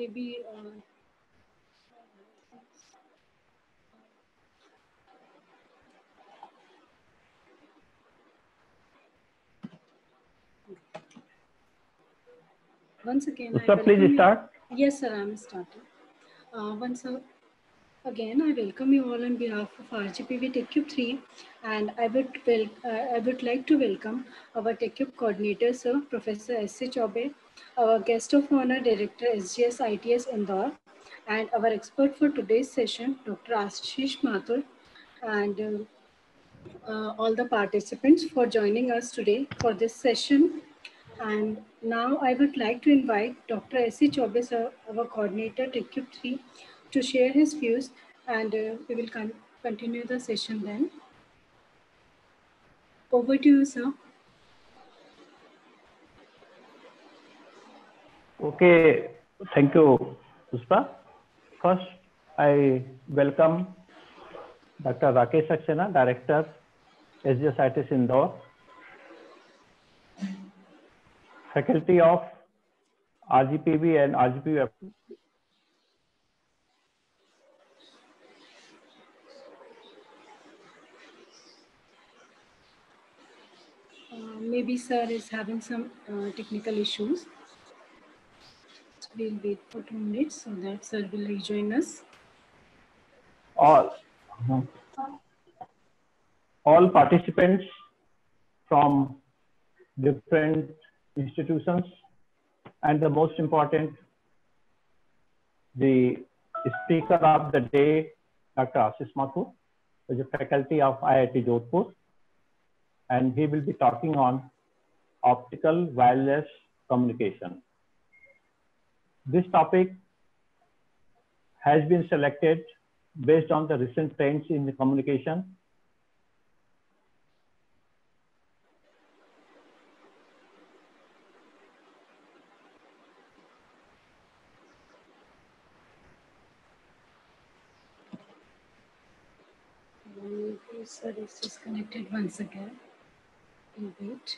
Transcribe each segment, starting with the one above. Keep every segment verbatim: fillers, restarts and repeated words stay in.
maybe uh, once again, Uspa, I please start. You. Yes, sir, I'm starting. Uh, once uh, again, I welcome you all on behalf of R G P V TechCube three, and I would wel uh, I would like to welcome our TechCube coordinator, Sir Professor S C Chaube, our guest of honor, Director S G S I T S Indore, and our expert for today's session, Doctor Ashish Mathur, and uh, uh, all the participants for joining us today for this session. And now I would like to invite Doctor S C Chaube, sir, our coordinator, TechCube three, to share his views, and uh, we will con continue the session then. Over to you, sir. Okay, thank you, Puspa. First, I welcome Doctor Rakesh Saxena, Director, S G S I T S Indore, Faculty of R G P V and R G P V. Uh, maybe sir is having some uh, technical issues. So we'll wait for two minutes so that sir will rejoin us. All, all participants from different institutions, and the most important, the speaker of the day, Doctor Ashish Mathur, who is a faculty of I I T Jodhpur, and he will be talking on optical wireless communication. This topic has been selected based on the recent trends in the communication. Sir is disconnected once again. We'll wait.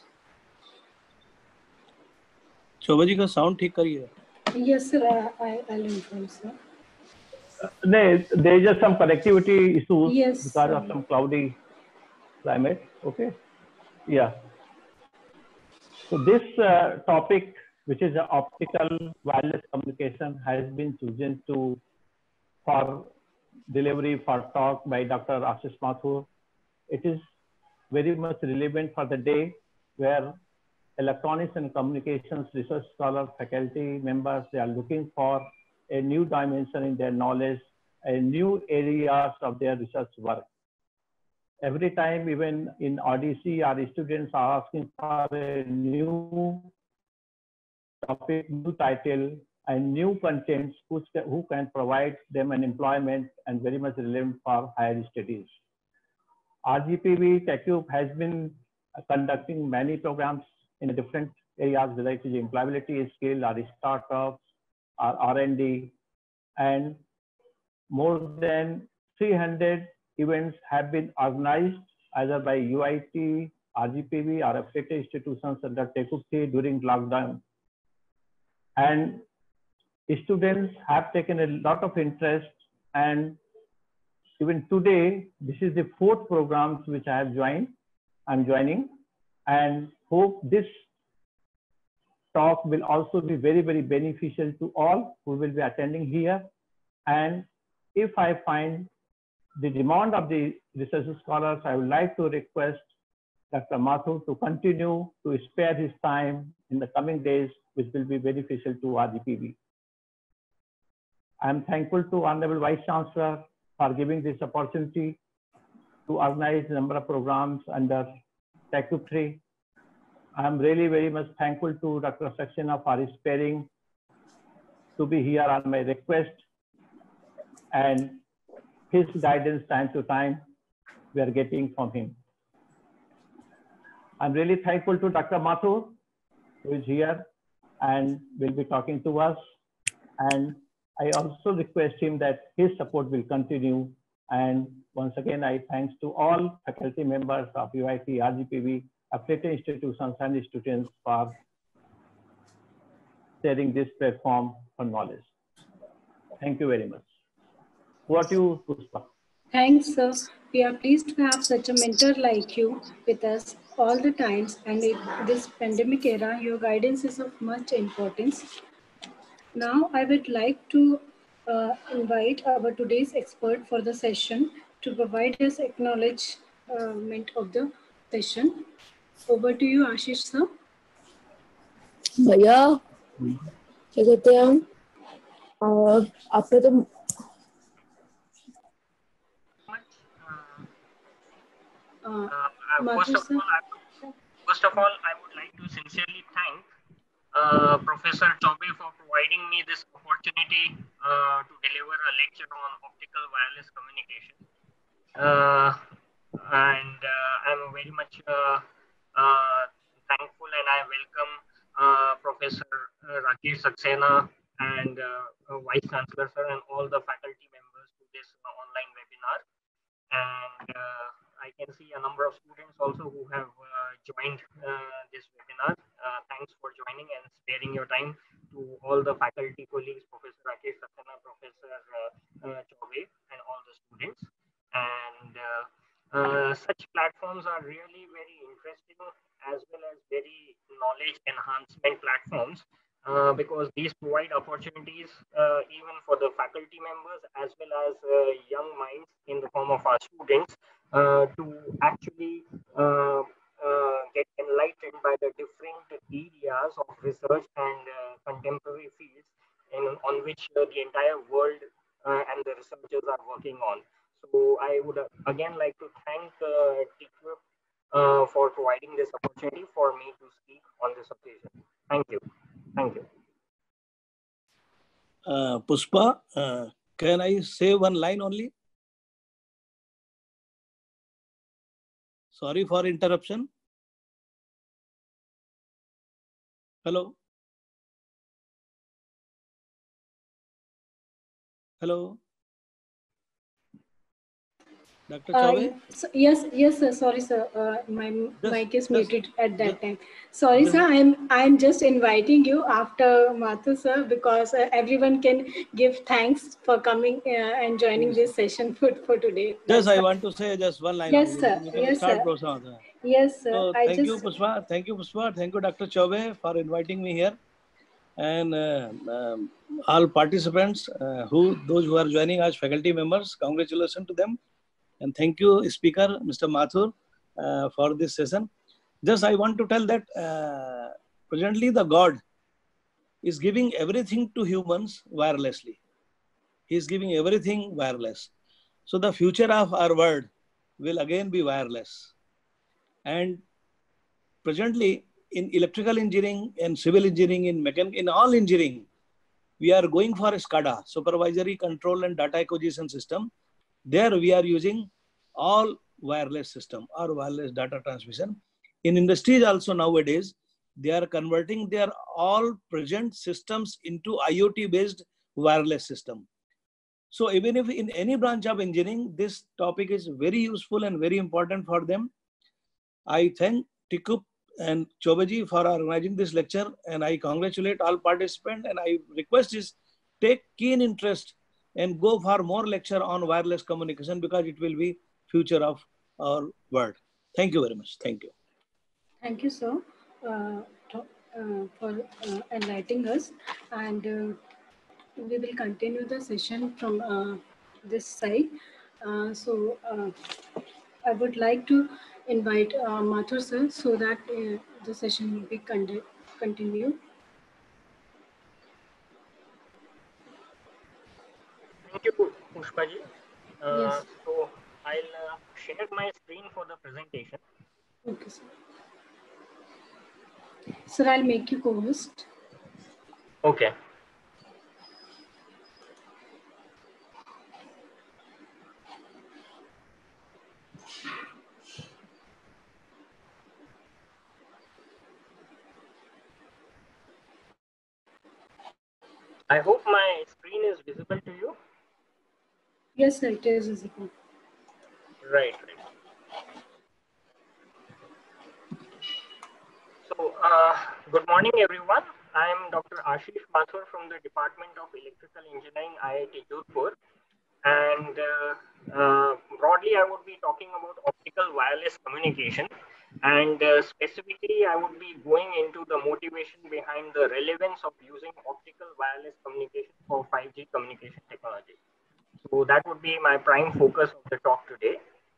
Shobha ji का sound ठीक करिए. Yes, sir. I I'll inform, sir. Uh, there, there is just some connectivity issues yes, because sir. of some cloudy climate. Okay. Yeah. So this uh, topic, which is uh, optical wireless communication, has been chosen to for delivery for talk by Doctor Ashish Mathur. It is very much relevant for the day where electronics and communications research scholars, faculty members, they are looking for a new dimension in their knowledge, a new areas of their research work. Every time, even in Odyssey, our students are asking for a new topic, new title, and new contents who, who can provide them an employment and very much relevant for higher studies. R G P V TechCube has been conducting many programs in different areas, whether it is employability skill or startups or R and D, and more than three hundred events have been organized either by U I T, R G P V, or affiliated institutions under TechCube three during lockdown. And students have taken a lot of interest, and even today, this is the fourth programs which I have joined. I'm joining, and hope this talk will also be very, very beneficial to all who will be attending here. And if I find the demand of the research scholars, I would like to request Doctor Mathur to continue to spare his time in the coming days, which will be beneficial to R G P V. I am thankful to Honorable Vice Chancellor for giving this opportunity to organize a number of programs under TechCube three. I am really very much thankful to Doctor Saxena for sparing to be here on my request, and his guidance time to time we are getting from him. I'm really thankful to Doctor Mathur, who is here and will be talking to us. And I also request him that his support will continue. And once again, I thanks to all faculty members of U I T, R G P V, affiliated institutions and students for sharing this platform for knowledge. Thank you very much. What you, Pushpa? Thanks, sir. We are pleased to have such a mentor like you with us all the times, and in this pandemic era, your guidance is of much importance. Now, I would like to uh, invite our today's expert for the session to provide us acknowledgement of the session. Over to you, Ashish, sir. भैया क्या कहते हैं हम आपने तो Uh, uh, first of all, I would, first of all, I would like to sincerely thank uh, Professor Chobe for providing me this opportunity uh, to deliver a lecture on optical wireless communication. Uh, and uh, I'm very much uh, uh, thankful, and I welcome uh, Professor Rakesh Saxena and uh, Vice Chancellor sir and all the faculty members to this uh, online webinar. And uh, I can see a number of students also who have uh, joined uh, this webinar. Uh, thanks for joining and sparing your time to all the faculty colleagues, Professor Rakesh Saxena, Professor uh, uh, Chobe, and all the students. And uh, uh, such platforms are really very interesting as well as very knowledge enhancement platforms. Uh, because these provide opportunities uh, even for the faculty members as well as uh, young minds in the form of our students uh, to actually uh, uh, get enlightened by the different areas of research and uh, contemporary fields in, on which uh, the entire world uh, and the researchers are working on. So I would uh, again like to thank uh, T Q uh, for providing this opportunity for me to speak on this occasion. Thank you. Thank you. Uh, Pushpa, uh, can I say one line only? Sorry for interruption. Hello. Hello. Doctor Chobe? Uh, so, yes, yes, sir. Sorry, sir. Uh, my Just, mic is just, muted at that just, time. Sorry, just, sir. I'm I'm just inviting you after Mathu, sir, because uh, everyone can give thanks for coming uh, and joining this session for, for today. Just That's I fine. want to say just one line Yes, only. sir. You can Yes, start, sir. Professor. Yes, sir. So I thank just you, Pushpa. Thank you, Pushpa. Thank you, Doctor Chobe, for inviting me here. And uh, um, all participants, uh, who those who are joining as faculty members, congratulations to them. And thank you, Speaker, Mister Mathur, uh, for this session. Just I want to tell that uh, presently the God is giving everything to humans wirelessly. He is giving everything wireless. So the future of our world will again be wireless. And presently in electrical engineering and civil engineering, in mechanical, in all engineering, we are going for a SCADA, supervisory control and data acquisition system. There we are using all wireless system or wireless data transmission. In industries also nowadays, they are converting their all present systems into IoT based wireless system. So even if in any branch of engineering, this topic is very useful and very important for them. I thank Tikup and Chobaji for organizing this lecture, and I congratulate all participants, and I request is take keen interest and go for more lecture on wireless communication because it will be future of our world. Thank you very much. Thank you. Thank you, sir, uh, to, uh, for uh, enlightening us. And uh, we will continue the session from uh, this side. Uh, so uh, I would like to invite uh, Mathur sir so that uh, the session will be con- continued. Thank you, Pushpaji. Uh, Yes. so I'll uh, share my screen for the presentation. Okay, sir. Sir, I'll make you co-host. Okay. I hope my screen is visible to you. Yes, sir, it is visible. Right, right. So, uh, good morning, everyone. I am Doctor Ashish Mathur from the Department of Electrical Engineering, I I T Jodhpur. And uh, uh, broadly, I would be talking about optical wireless communication. And uh, specifically, I would be going into the motivation behind the relevance of using optical wireless communication for five G communication technology. So that would be my prime focus of the talk today.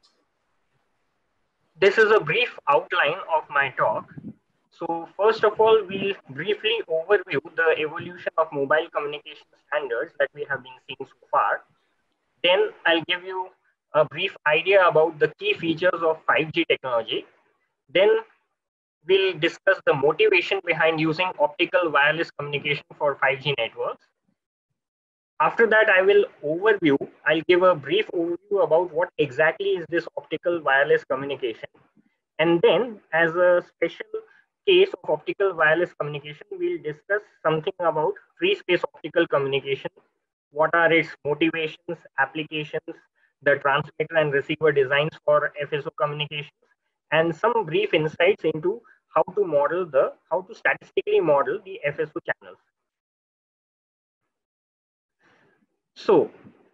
This is a brief outline of my talk. So first of all, we'll briefly overview the evolution of mobile communication standards that we have been seeing so far. Then I'll give you a brief idea about the key features of five G technology. Then we'll discuss the motivation behind using optical wireless communication for five G networks. After that, I will overview, I'll give a brief overview about what exactly is this optical wireless communication. And then as a special case of optical wireless communication, we'll discuss something about free space optical communication. What are its motivations, applications, the transmitter and receiver designs for F S O communications, and some brief insights into how to model the, how to statistically model the F S O channels. So,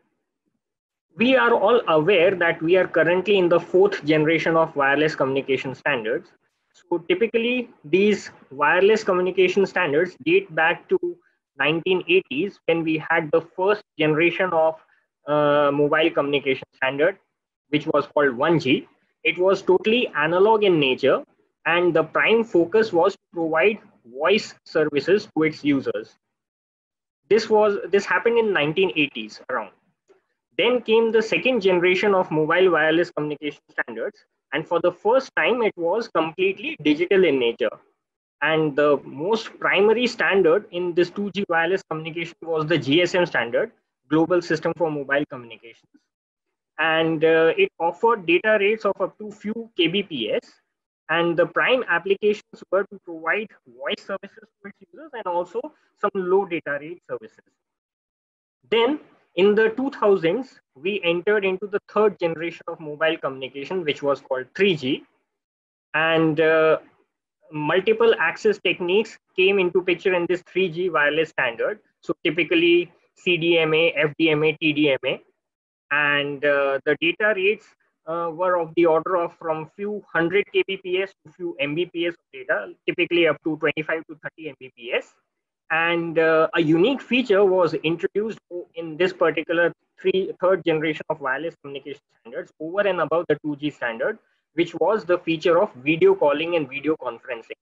we are all aware that we are currently in the fourth generation of wireless communication standards. So typically, these wireless communication standards date back to nineteen eighties when we had the first generation of uh, mobile communication standard, which was called one G. It was totally analog in nature, and the prime focus was to provide voice services to its users. This was this happened in nineteen eighties around. Then came the second generation of mobile wireless communication standards, and for the first time, it was completely digital in nature. And the most primary standard in this two G wireless communication was the G S M standard, Global System for Mobile Communications. And uh, it offered data rates of up to few K B P S. And the prime applications were to provide voice services to its users and also some low data rate services. Then in the two thousands, we entered into the third generation of mobile communication, which was called three G. And uh, multiple access techniques came into picture in this three G wireless standard. So typically C D M A, F D M A, T D M A. And uh, the data rates uh, were of the order of from few hundred K B P S to few M B P S of data, typically up to twenty-five to thirty M B P S. And uh, a unique feature was introduced in this particular three, third generation of wireless communication standards over and above the two G standard, which was the feature of video calling and video conferencing.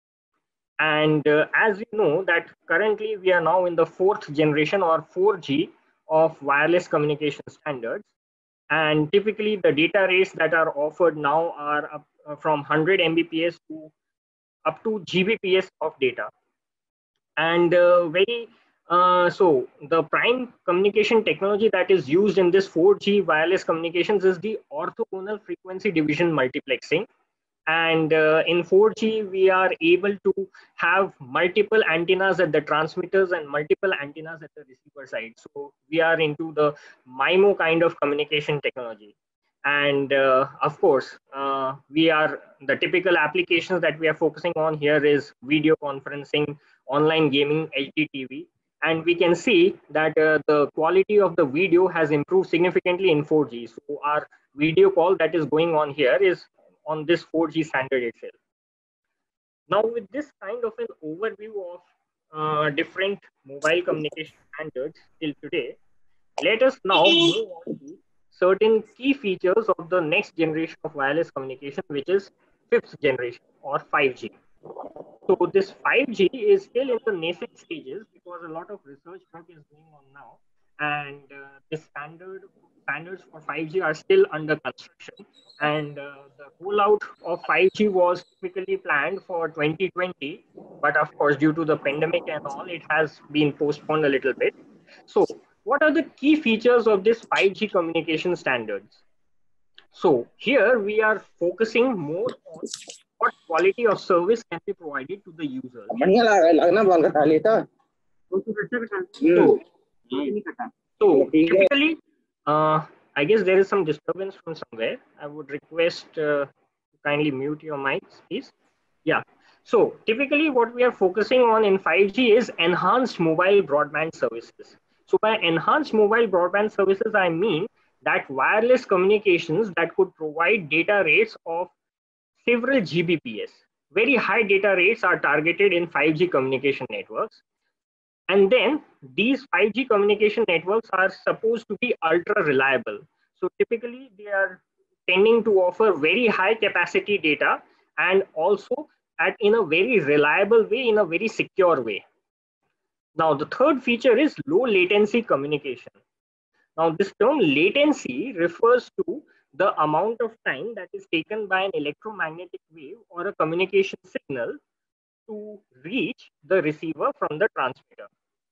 And uh, as you know that currently we are now in the fourth generation or four G of wireless communication standards. And typically the data rates that are offered now are up, uh, from one hundred M B P S to up to G B P S of data. And uh, very uh, so the prime communication technology that is used in this four G wireless communications is the orthogonal frequency division multiplexing. And uh, in four G, we are able to have multiple antennas at the transmitters and multiple antennas at the receiver side. So we are into the MIMO kind of communication technology. And uh, of course, uh, we are the typical applications that we are focusing on here is video conferencing, online gaming, H D T V. And we can see that uh, the quality of the video has improved significantly in four G. So our video call that is going on here is on this four G standard itself. Now with this kind of an overview of uh, different mobile communication standards till today, let us now move on to certain key features of the next generation of wireless communication, which is fifth generation or five G. So this five G is still in the nascent stages because a lot of research work is going on now, and uh, the standard standards for five G are still under construction. And uh, the rollout of five G was typically planned for twenty twenty, but of course, due to the pandemic and all, it has been postponed a little bit. So what are the key features of this five G communication standards? So here we are focusing more on what quality of service can be provided to the user. So, so typically, uh, I guess there is some disturbance from somewhere. I would request uh, kindly mute your mics, please. Yeah. So typically what we are focusing on in five G is enhanced mobile broadband services. So by enhanced mobile broadband services, I mean that wireless communications that could provide data rates of several G B P S. Very high data rates are targeted in five G communication networks. And then these five G communication networks are supposed to be ultra reliable. So typically they are tending to offer very high capacity data and also at in a very reliable way, in a very secure way. Now the third feature is low latency communication. Now this term latency refers to the amount of time that is taken by an electromagnetic wave or a communication signal to reach the receiver from the transmitter.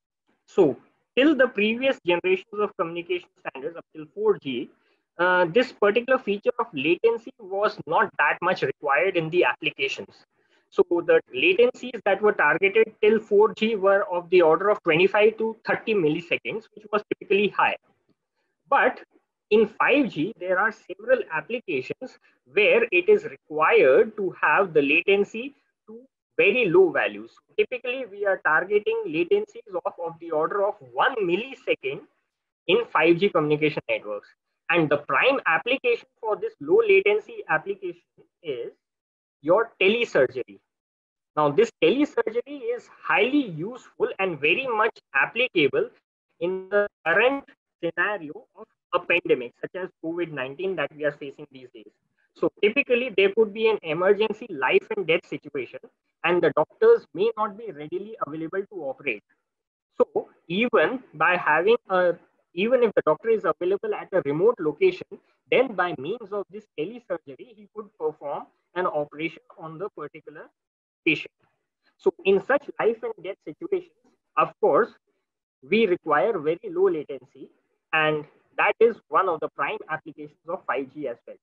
So till the previous generations of communication standards up till four G, uh, this particular feature of latency was not that much required in the applications. So the latencies that were targeted till four G were of the order of twenty-five to thirty milliseconds, which was typically high. But in five G, there are several applications where it is required to have the latency to very low values. Typically, we are targeting latencies of, of the order of one millisecond in five G communication networks. And the prime application for this low latency application is your telesurgery. Now, this telesurgery is highly useful and very much applicable in the current scenario of a pandemic such as COVID nineteen that we are facing these days. So typically there could be an emergency life and death situation and the doctors may not be readily available to operate. So even by having a, even if the doctor is available at a remote location, then by means of this telesurgery, he could perform an operation on the particular patient. So in such life and death situations, of course, we require very low latency, and that is one of the prime applications of five G as well.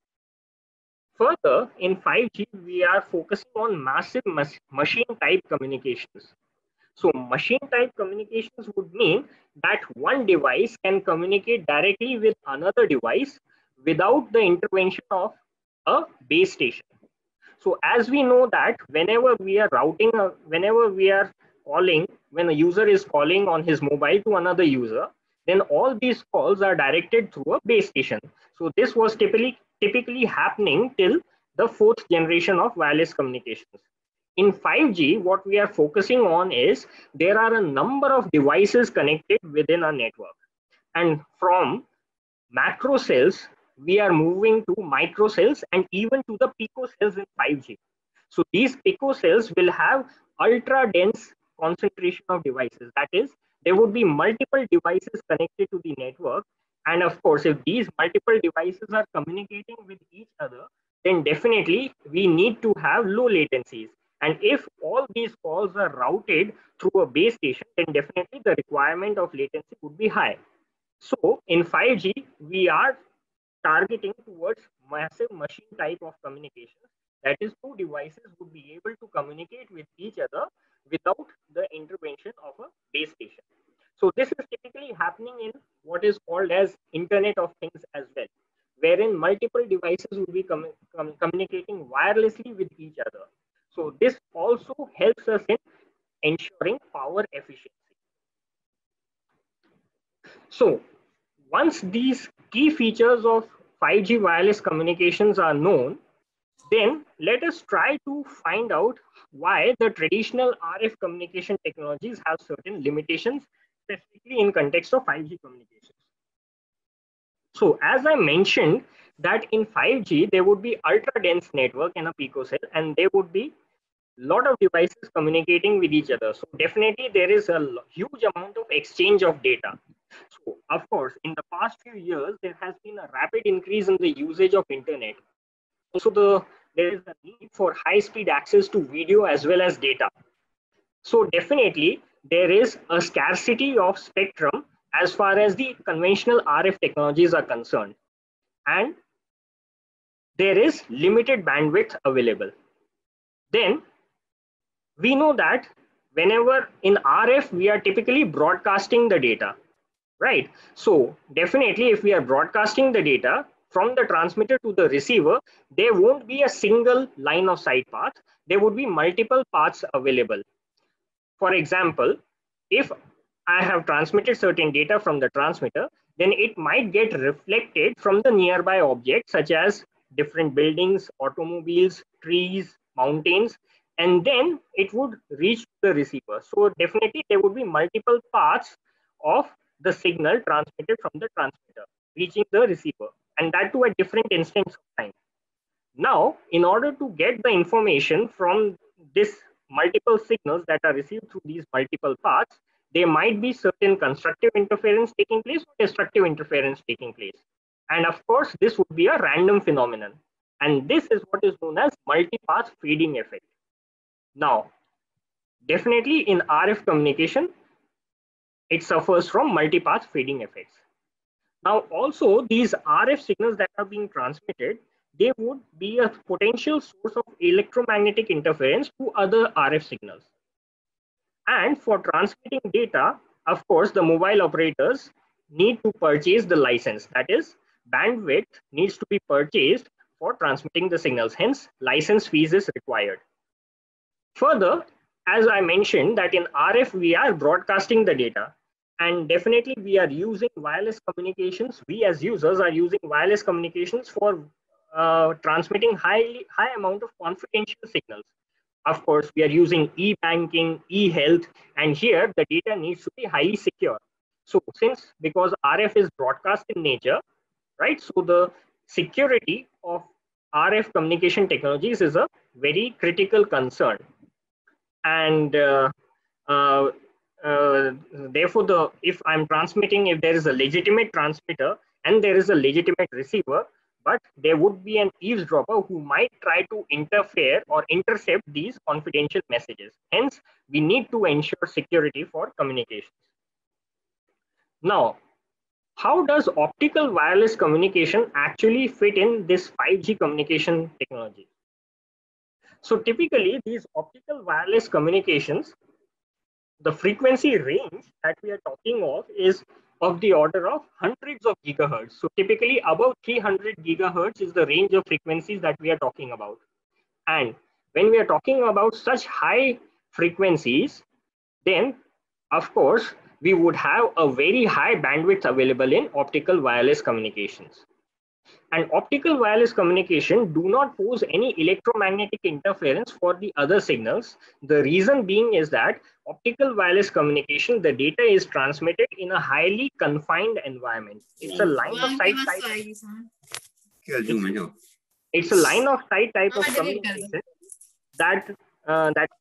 Further, in five G, we are focusing on massive machine type communications. So machine type communications would mean that one device can communicate directly with another device without the intervention of a base station. So as we know that whenever we are routing, a, whenever we are calling, when a user is calling on his mobile to another user, then all these calls are directed through a base station. So this was typically typically happening till the fourth generation of wireless communications. In five G, what we are focusing on is there are a number of devices connected within a network. And from macro cells, we are moving to micro cells and even to the pico cells in five G. So these pico cells will have ultra dense concentration of devices. That is, there would be multiple devices connected to the network. And of course, if these multiple devices are communicating with each other, then definitely we need to have low latencies. And if all these calls are routed through a base station, then definitely the requirement of latency would be high. So in five G, we are targeting towards massive machine type of communication. That is, two devices would be able to communicate with each other without the intervention of a base station. So this is typically happening in what is called as Internet of Things as well, wherein multiple devices will be com com communicating wirelessly with each other. So this also helps us in ensuring power efficiency. So once these key features of five G wireless communications are known, then let us try to find out why the traditional R F communication technologies have certain limitations, specifically in context of five G communications. So as I mentioned that in five G, there would be ultra dense network and a picocell, and there would be a lot of devices communicating with each other. So definitely there is a huge amount of exchange of data. So of course, in the past few years, there has been a rapid increase in the usage of internet. Also, the there is a need for high-speed access to video as well as data. So definitely there is a scarcity of spectrum as far as the conventional R F technologies are concerned, and there is limited bandwidth available. Then we know that whenever in R F we are typically broadcasting the data, right? So definitely if we are broadcasting the data from the transmitter to the receiver, there won't be a single line of sight path. there would be multiple paths available. For example, if I have transmitted certain data from the transmitter, then it might get reflected from the nearby objects such as different buildings, automobiles, trees, mountains, and then it would reach the receiver. So definitely there would be multiple paths of the signal transmitted from the transmitter reaching the receiver, and that too at different instants of time. Now, in order to get the information from this multiple signals that are received through these multiple paths, there might be certain constructive interference taking place or destructive interference taking place. And of course, this would be a random phenomenon. And this is what is known as multipath fading effect. Now, definitely in R F communication, it suffers from multipath fading effects. Now, also these R F signals that are being transmitted, they would be a potential source of electromagnetic interference to other R F signals. And for transmitting data, of course, the mobile operators need to purchase the license. That is, bandwidth needs to be purchased for transmitting the signals. Hence, license fees is required. Further, as I mentioned that in R F, we are broadcasting the data. And definitely we are using wireless communications. We as users are using wireless communications for uh, transmitting highly high amount of confidential signals. Of course, we are using e-banking, e-health, and here the data needs to be highly secure. So since, because R F is broadcast in nature, right? So the security of R F communication technologies is a very critical concern. And uh, uh, uh, therefore, the if I'm transmitting, if there is a legitimate transmitter and there is a legitimate receiver, but there would be an eavesdropper who might try to interfere or intercept these confidential messages. Hence, we need to ensure security for communications. Now, how does optical wireless communication actually fit in this five G communication technology? So typically, these optical wireless communications, the frequency range that we are talking of is of the order of hundreds of gigahertz. So typically above three hundred gigahertz is the range of frequencies that we are talking about. And when we are talking about such high frequencies, then of course, we would have a very high bandwidth available in optical wireless communications. And optical wireless communication do not pose any electromagnetic interference for the other signals. The reason being is that optical wireless communication, the data is transmitted in a highly confined environment. It's a line of sight type. It's, it's a line of sight type of communication that uh, that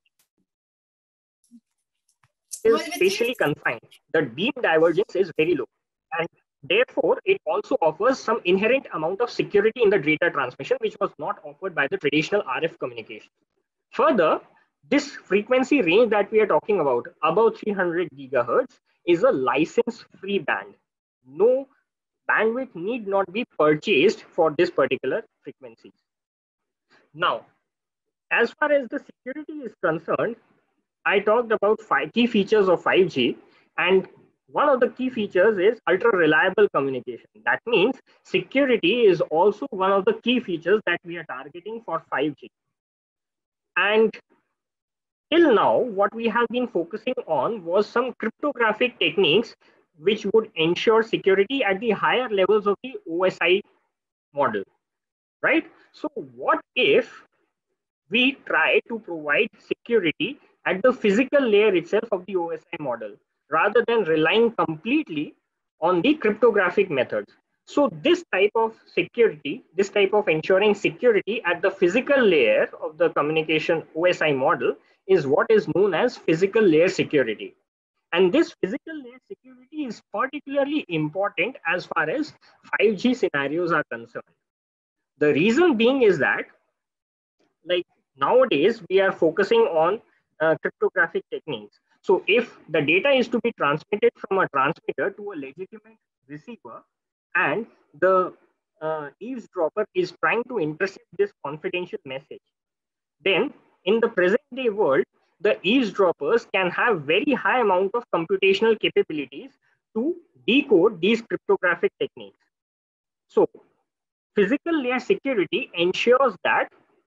is spatially confined. The beam divergence is very low, and therefore it also offers some inherent amount of security in the data transmission, which was not offered by the traditional R F communication. Further, this frequency range that we are talking about, above three hundred gigahertz, is a license-free band. No bandwidth need not be purchased for this particular frequency. Now, as far as the security is concerned, I talked about five key features of five G, and one of the key features is ultra reliable communication. That means security is also one of the key features that we are targeting for five G. And till now, what we have been focusing on was some cryptographic techniques which would ensure security at the higher levels of the O S I model, right? So what if we try to provide security at the physical layer itself of the O S I model, rather than relying completely on the cryptographic methods? So this type of security, this type of ensuring security at the physical layer of the communication O S I model is what is known as physical layer security. And this physical layer security is particularly important as far as five G scenarios are concerned. The reason being is that, like nowadays, we are focusing on uh, cryptographic techniques. So if the data is to be transmitted from a transmitter to a legitimate receiver, and the uh, eavesdropper is trying to intercept this confidential message, then in the present day world, the eavesdroppers can have very high amount of computational capabilities to decode these cryptographic techniques. So physical layer security ensures that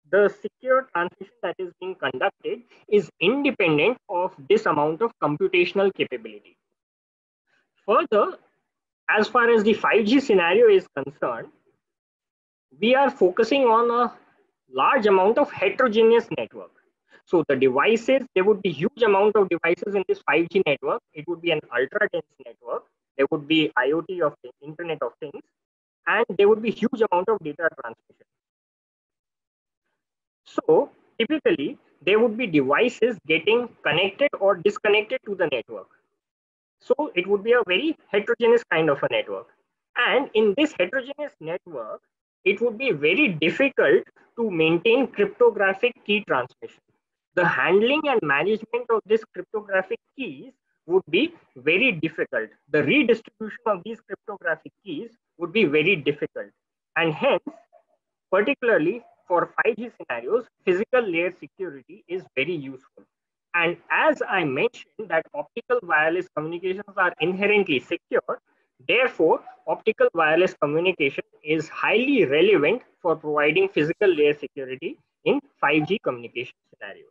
the secure transmission that is being conducted is independent of this amount of computational capability. Further, as far as the five G scenario is concerned, we are focusing on a large amount of heterogeneous network. So the devices, there would be huge amount of devices in this five G network. It would be an ultra dense network. There would be IoT of the Internet of Things, and there would be huge amount of data transmission. So typically, there would be devices getting connected or disconnected to the network. So it would be a very heterogeneous kind of a network. And in this heterogeneous network, it would be very difficult to maintain cryptographic key transmission. The handling and management of this cryptographic keys would be very difficult. The redistribution of these cryptographic keys would be very difficult. And hence, particularly for five G scenarios, physical layer security is very useful. And as I mentioned that optical wireless communications are inherently secure, therefore, optical wireless communication is highly relevant for providing physical layer security in five G communication scenarios.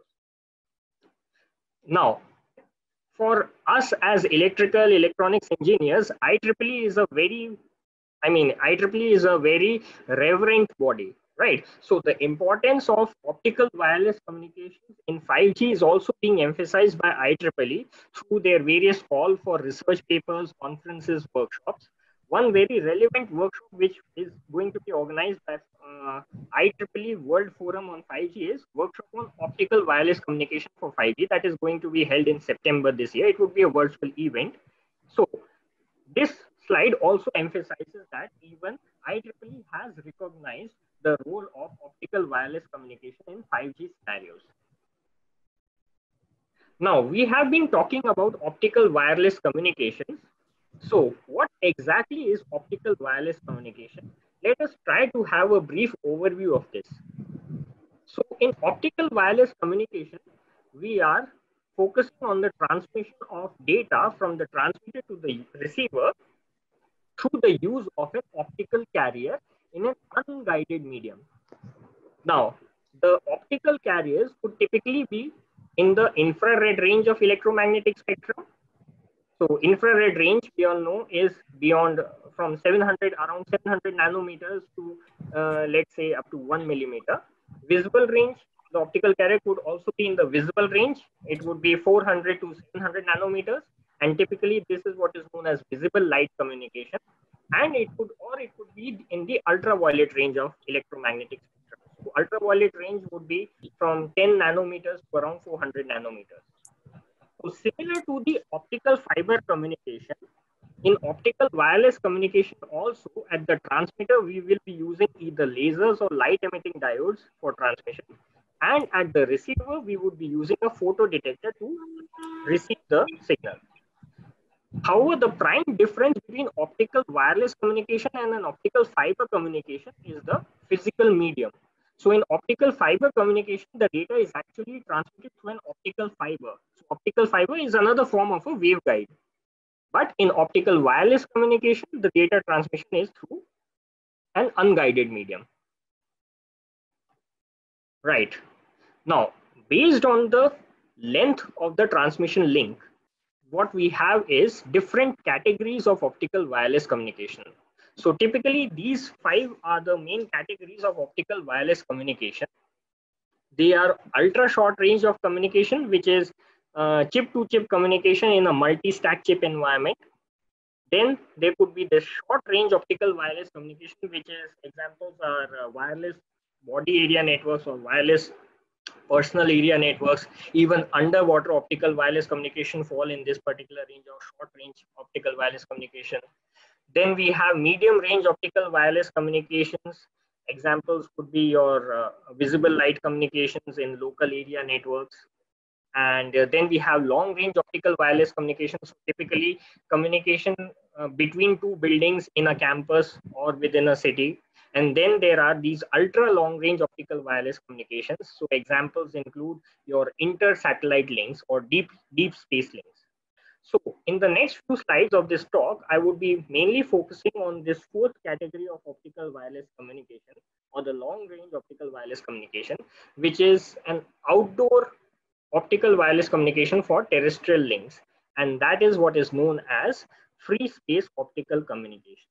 Now, for us as electrical electronics engineers, I triple E is a very, I mean, I triple E is a very reverent body, right? So the importance of optical wireless communications in five G is also being emphasized by I triple E through their various call for research papers, conferences, workshops. One very relevant workshop which is going to be organized by uh, I triple E World Forum on five G is workshop on optical wireless communication for five G that is going to be held in September this year. It would be a virtual event. So this slide also emphasizes that even I triple E has recognized the role of optical wireless communication in five G scenarios. Now, we have been talking about optical wireless communications. So what exactly is optical wireless communication? Let us try to have a brief overview of this. So in optical wireless communication, we are focusing on the transmission of data from the transmitter to the receiver through the use of an optical carrier in an unguided medium. Now, the optical carriers could typically be in the infrared range of electromagnetic spectrum. So infrared range, we all know, is beyond from seven hundred, around seven hundred nanometers to uh, let's say up to one millimeter. Visible range, the optical carrier could also be in the visible range. It would be four hundred to seven hundred nanometers. And typically this is what is known as visible light communication. And it could, or it could be in the ultraviolet range of electromagnetic spectrum. So ultraviolet range would be from ten nanometers to around four hundred nanometers. So similar to the optical fiber communication, in optical wireless communication also at the transmitter, we will be using either lasers or light emitting diodes for transmission. And at the receiver, we would be using a photo detector to receive the signal. However, the prime difference between optical wireless communication and an optical fiber communication is the physical medium. So in optical fiber communication, the data is actually transmitted through an optical fiber. So optical fiber is another form of a waveguide. But in optical wireless communication, the data transmission is through an unguided medium. Right. Now, based on the length of the transmission link, what we have is different categories of optical wireless communication. So typically these five are the main categories of optical wireless communication. They are ultra short range of communication, which is uh, chip to chip communication in a multi-stack chip environment. Then there could be the short range optical wireless communication, which is examples are uh, wireless body area networks or wireless personal area networks. Even underwater optical wireless communication fall in this particular range of short range optical wireless communication. Then we have medium range optical wireless communications. Examples could be your uh, visible light communications in local area networks. And uh, then we have long range optical wireless communications, so typically communication uh, between two buildings in a campus or within a city. And then there are these ultra long range optical wireless communications. So examples include your inter-satellite links or deep, deep space links. So in the next few slides of this talk, I would be mainly focusing on this fourth category of optical wireless communication, or the long range optical wireless communication, which is an outdoor optical wireless communication for terrestrial links. And that is what is known as free space optical communication.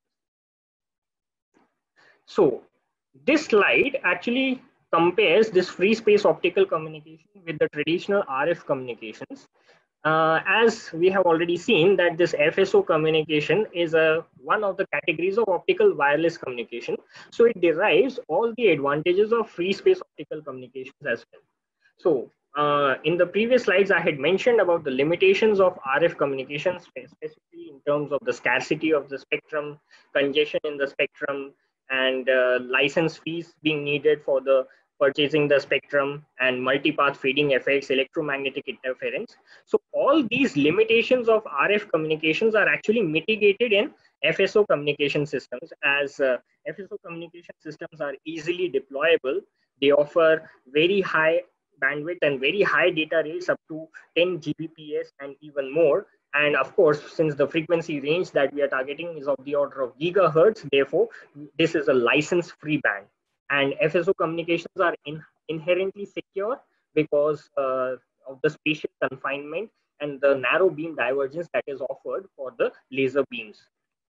So this slide actually compares this free space optical communication with the traditional R F communications. Uh, as we have already seen that this F S O communication is a one of the categories of optical wireless communication. So it derives all the advantages of free space optical communications as well. So uh, in the previous slides, I had mentioned about the limitations of R F communications, specifically in terms of the scarcity of the spectrum, congestion in the spectrum, and uh, license fees being needed for the purchasing the spectrum, and multipath feeding effects, electromagnetic interference. So all these limitations of R F communications are actually mitigated in F S O communication systems, as uh, F S O communication systems are easily deployable. They offer very high bandwidth and very high data rates up to ten G B P S and even more. And of course, since the frequency range that we are targeting is of the order of gigahertz, therefore, this is a license-free band. And F S O communications are in, inherently secure because uh, of the spatial confinement and the narrow beam divergence that is offered for the laser beams.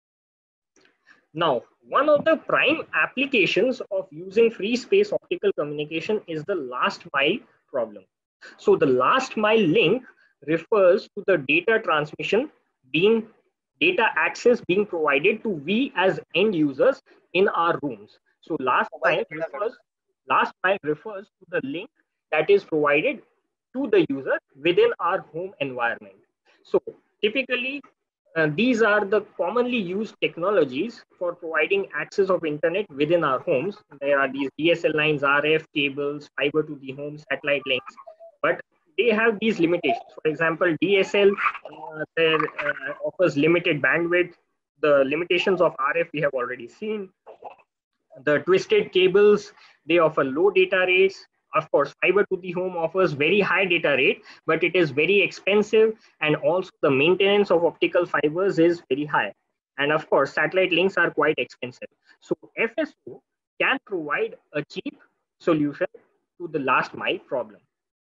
Now, one of the prime applications of using free space optical communication is the last mile problem. So the last mile link refers to the data transmission being data access being provided to we as end users in our rooms. So last mile refers last mile refers to the link that is provided to the user within our home environment. So typically, uh, these are the commonly used technologies for providing access of internet within our homes. There are these D S L lines, R F cables, fiber to the home, satellite links, but they have these limitations. For example, D S L uh, there, uh, offers limited bandwidth. The limitations of R F we have already seen. The twisted cables, they offer low data rates. Of course, fiber to the home offers very high data rate, but it is very expensive, and also the maintenance of optical fibers is very high. And of course, satellite links are quite expensive. So F S O can provide a cheap solution to the last mile problem.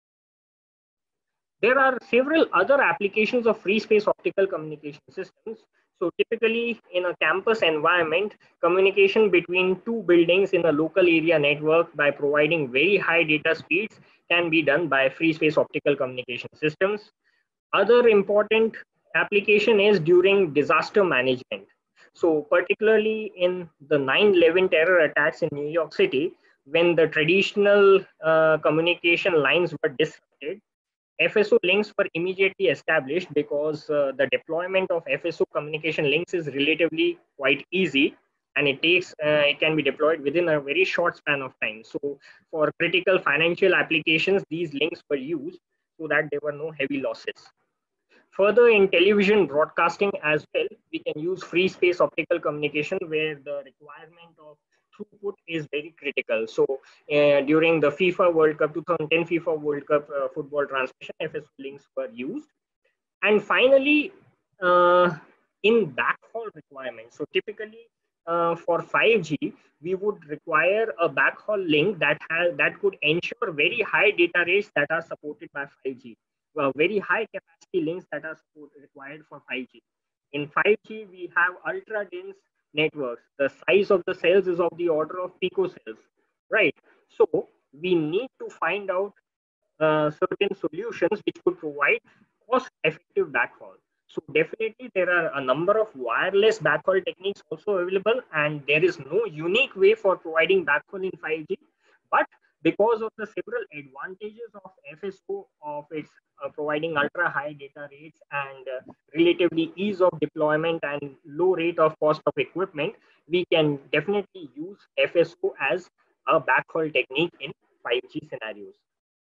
There are several other applications of free space optical communication systems. So typically in a campus environment, communication between two buildings in a local area network by providing very high data speeds can be done by free space optical communication systems. Other important application is during disaster management. So particularly in the nine eleven terror attacks in New York City, when the traditional uh, communication lines were disrupted, F S O links were immediately established because uh, the deployment of F S O communication links is relatively quite easy, and it takes uh, it can be deployed within a very short span of time. So for critical financial applications, these links were used so that there were no heavy losses. Further, in television broadcasting as well, we can use free space optical communication where the requirement of throughput is very critical. So uh, during the FIFA World Cup, twenty ten FIFA World Cup uh, football transmission, F S O links were used. And finally, uh, in backhaul requirements. So typically uh, for five G, we would require a backhaul link that has that could ensure very high data rates that are supported by five G. Well, very high capacity links that are required for five G. In five G, we have ultra dense networks. The size of the cells is of the order of picocells, right? So we need to find out uh, certain solutions which could provide cost-effective backhaul. So definitely there are a number of wireless backhaul techniques also available, and there is no unique way for providing backhaul in five G. But because of the several advantages of F S O, of its uh, providing ultra high data rates and uh, relatively ease of deployment and low rate of cost of equipment, we can definitely use F S O as a backhaul technique in five G scenarios.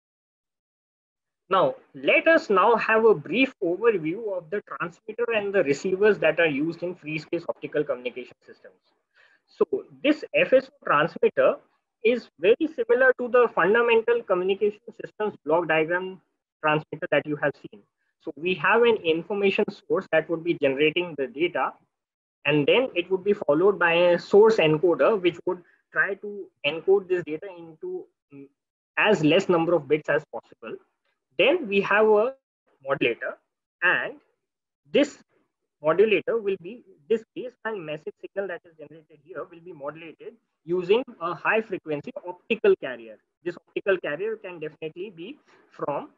Now, let us now have a brief overview of the transmitter and the receivers that are used in free space optical communication systems. So this F S O transmitter is very similar to the fundamental communication systems block diagram transmitter that you have seen. So we have an information source that would be generating the data, and then it would be followed by a source encoder which would try to encode this data into mm, as less number of bits as possible. Then we have a modulator, and this modulator will be, this baseband message signal that is generated here will be modulated using a high frequency optical carrier. This optical carrier can definitely be from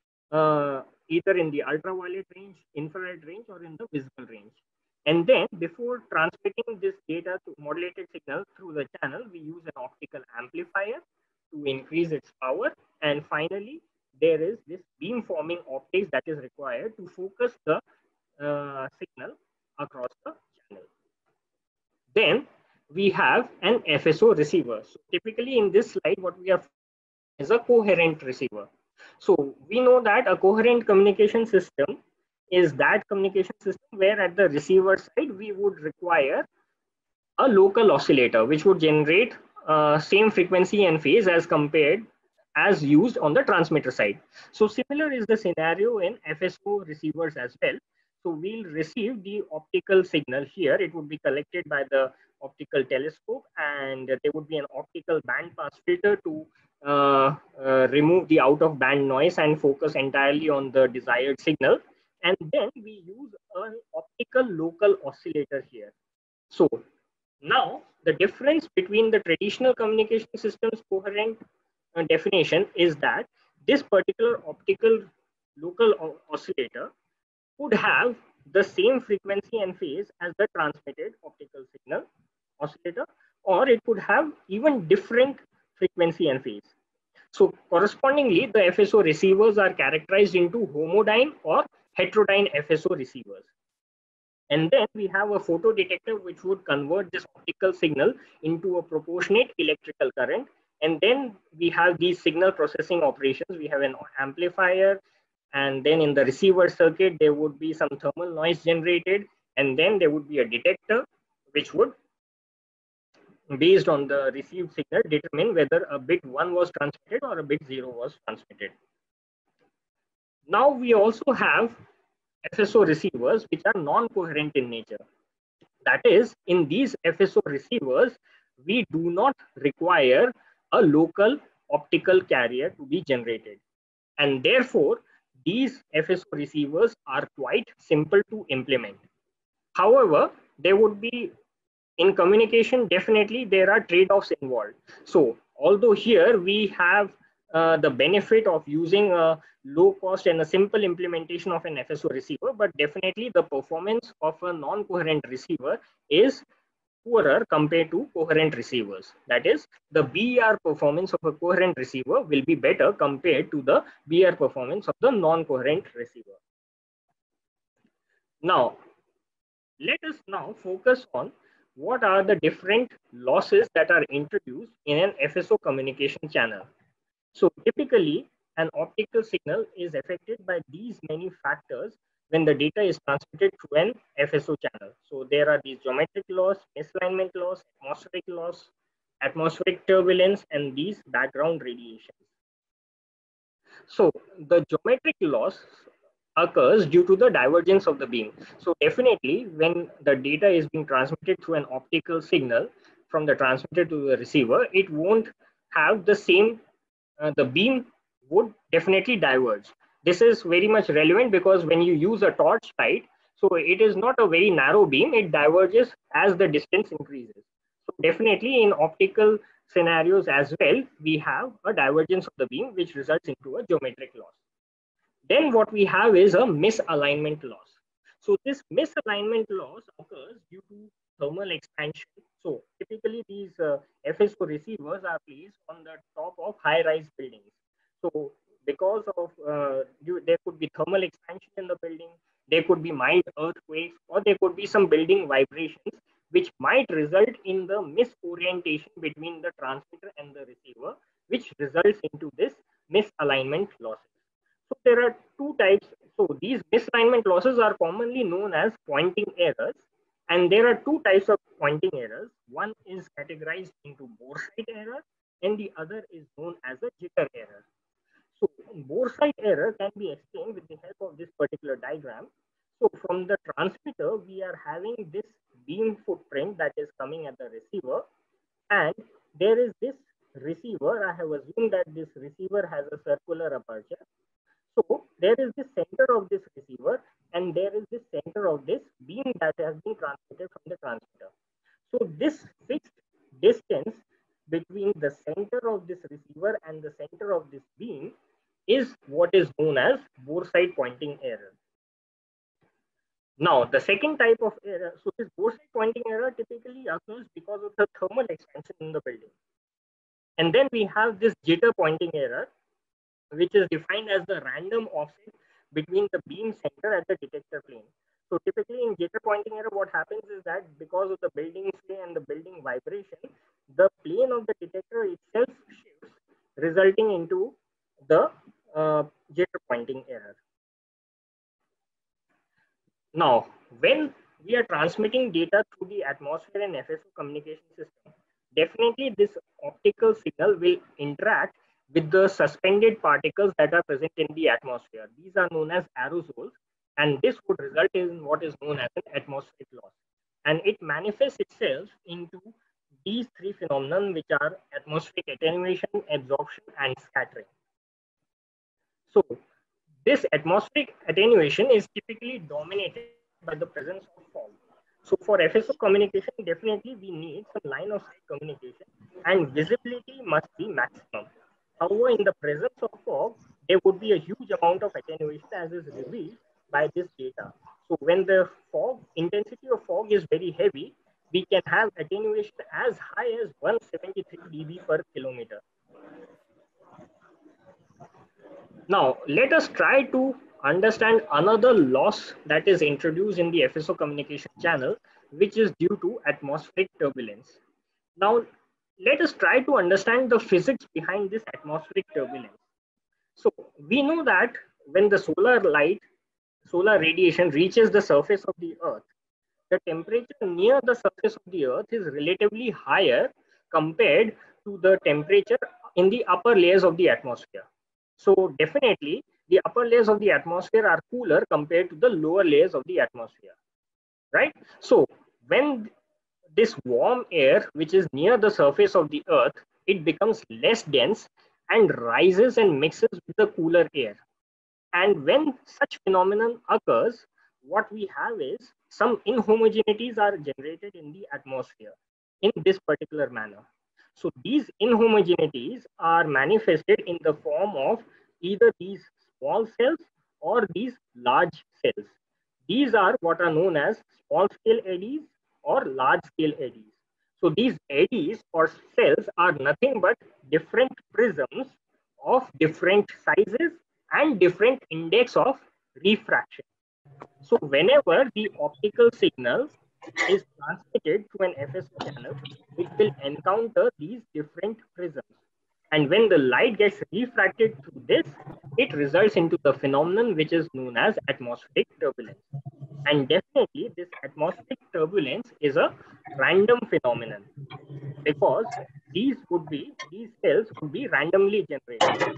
uh, either in the ultraviolet range, infrared range, or in the visible range. And then before transmitting this data to modulated signal through the channel, we use an optical amplifier to increase its power. And finally, there is this beam-forming optics that is required to focus the uh, signal across the channel. Then we have an F S O receiver. So typically in this slide, what we are is a coherent receiver. So we know that a coherent communication system is that communication system where at the receiver side, we would require a local oscillator, which would generate uh, same frequency and phase as compared as used on the transmitter side. So similar is the scenario in F S O receivers as well. So we'll receive the optical signal here. It would be collected by the optical telescope, and there would be an optical band pass filter to uh, uh, remove the out of band noise and focus entirely on the desired signal. And then we use an optical local oscillator here. So now the difference between the traditional communication systems coherent uh, definition is that this particular optical local oscillator could have the same frequency and phase as the transmitted optical signal oscillator, or it could have even different frequency and phase. So correspondingly, the F S O receivers are characterized into homodyne or heterodyne F S O receivers. And then we have a photodetector which would convert this optical signal into a proportionate electrical current. And then we have these signal processing operations. We have an amplifier, and then in the receiver circuit, there would be some thermal noise generated. And then there would be a detector which would, based on the received signal, determine whether a bit one was transmitted or a bit zero was transmitted. Now we also have F S O receivers which are non-coherent in nature. That is, in these F S O receivers, we do not require a local optical carrier to be generated. And therefore, these F S O receivers are quite simple to implement. However, there would be, in communication, definitely there are trade-offs involved. So although here we have uh, the benefit of using a low cost and a simple implementation of an F S O receiver, but definitely the performance of a non-coherent receiver is poorer compared to coherent receivers. That is, the B E R performance of a coherent receiver will be better compared to the B E R performance of the non-coherent receiver. Now, let us now focus on what are the different losses that are introduced in an F S O communication channel. So typically, an optical signal is affected by these many factors when the data is transmitted through an F S O channel. So there are these geometric loss, misalignment loss, atmospheric loss, atmospheric turbulence, and these background radiations. So the geometric loss occurs due to the divergence of the beam. So definitely when the data is being transmitted through an optical signal from the transmitter to the receiver, it won't have the same, uh, the beam would definitely diverge. This is very much relevant because when you use a torch light, so it is not a very narrow beam, it diverges as the distance increases. So definitely in optical scenarios as well, we have a divergence of the beam which results into a geometric loss. Then what we have is a misalignment loss. So this misalignment loss occurs due to thermal expansion. So typically these uh, F S O receivers are placed on the top of high-rise buildings. So because of, uh, you, there could be thermal expansion in the building, there could be mild earthquakes, or there could be some building vibrations, which might result in the misorientation between the transmitter and the receiver, which results into this misalignment losses. So there are two types. So these misalignment losses are commonly known as pointing errors. And there are two types of pointing errors. One is categorized into Boresight error, and the other is known as a jitter error. So Boresight error can be explained with the help of this particular diagram. So from the transmitter, we are having this beam footprint that is coming at the receiver. And there is this receiver. I have assumed that this receiver has a circular aperture. So there is the center of this receiver, and there is the center of this beam that has been transmitted from the transmitter. So this fixed distance between the center of this receiver and the center of this beam is what is known as bore-side pointing error. Now, the second type of error, so this bore-side pointing error typically occurs because of the thermal expansion in the building. And then we have this jitter pointing error, which is defined as the random offset between the beam center and the detector plane. So typically in jitter pointing error, what happens is that because of the building sway and the building vibration, the plane of the detector itself shifts, resulting into the uh, jitter pointing error. Now, when we are transmitting data through the atmosphere and F S O communication system, definitely this optical signal will interact with the suspended particles that are present in the atmosphere. These are known as aerosols, and this would result in what is known as an atmospheric loss. And it manifests itself into these three phenomena, which are atmospheric attenuation, absorption, and scattering. So this atmospheric attenuation is typically dominated by the presence of fog. So for F S O communication, definitely we need some line of sight communication, and visibility must be maximum. However, in the presence of fog, there would be a huge amount of attenuation as is revealed by this data. So when the fog, intensity of fog is very heavy, we can have attenuation as high as one hundred seventy-three D B per kilometer. Now, let us try to understand another loss that is introduced in the F S O communication channel, which is due to atmospheric turbulence. Now, let us try to understand the physics behind this atmospheric turbulence. So, we know that when the solar light, solar radiation reaches the surface of the Earth, the temperature near the surface of the Earth is relatively higher compared to the temperature in the upper layers of the atmosphere. So definitely the upper layers of the atmosphere are cooler compared to the lower layers of the atmosphere, right? So when this warm air, which is near the surface of the Earth, it becomes less dense and rises and mixes with the cooler air. And when such phenomenon occurs, what we have is some inhomogeneities are generated in the atmosphere in this particular manner. So these inhomogeneities are manifested in the form of either these small cells or these large cells. These are what are known as small scale eddies or large scale eddies. So these eddies or cells are nothing but different prisms of different sizes and different index of refraction. So whenever the optical signal is transmitted through an F S O channel, it will encounter these different prisms. And when the light gets refracted through this, it results into the phenomenon which is known as atmospheric turbulence. And definitely this atmospheric turbulence is a random phenomenon because these would be, these cells would be randomly generated.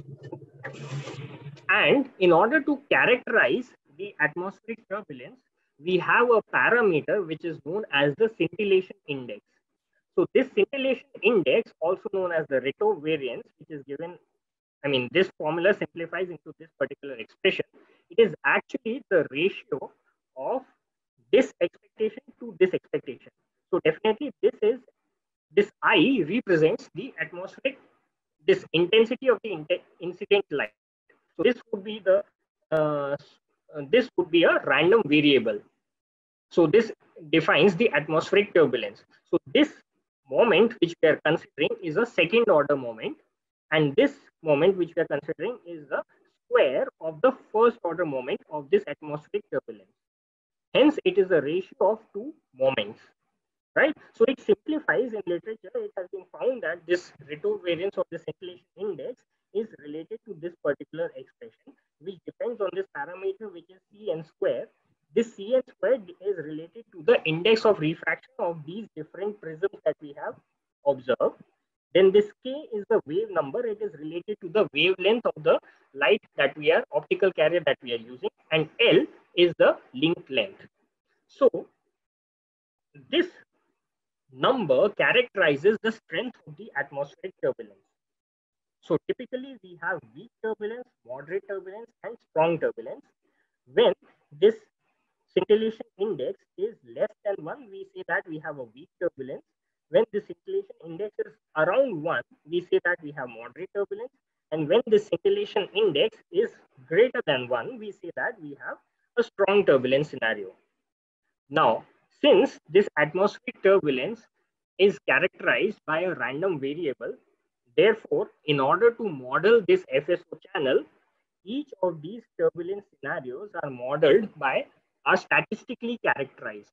And in order to characterize the atmospheric turbulence, we have a parameter which is known as the scintillation index. So this scintillation index, also known as the Retov variance, which is given, I mean, this formula simplifies into this particular expression. It is actually the ratio of this expectation to this expectation. So definitely this is, this I represents the atmospheric, this intensity of the incident light. So this would be the, uh, this would be a random variable. So this defines the atmospheric turbulence. So this moment which we are considering is a second order moment, and this moment which we are considering is the square of the first order moment of this atmospheric turbulence. Hence, it is a ratio of two moments, right? So it simplifies in literature. It has been found that this Retov variance of the scintillation index is related to this particular expression, which depends on this parameter, which is C n square. This C n squared is related to the index of refraction of these different prisms that we have observed. Then this K is the wave number. It is related to the wavelength of the light that we are, optical carrier that we are using. And L is the link length. So this number characterizes the strength of the atmospheric turbulence. So typically we have weak turbulence, moderate turbulence, and strong turbulence. When this scintillation index is less than one, we say that we have a weak turbulence. When the scintillation index is around one, we say that we have moderate turbulence. And when the scintillation index is greater than one, we say that we have a strong turbulence scenario. Now, since this atmospheric turbulence is characterized by a random variable, therefore, in order to model this F S O channel, each of these turbulence scenarios are modeled by are statistically characterized.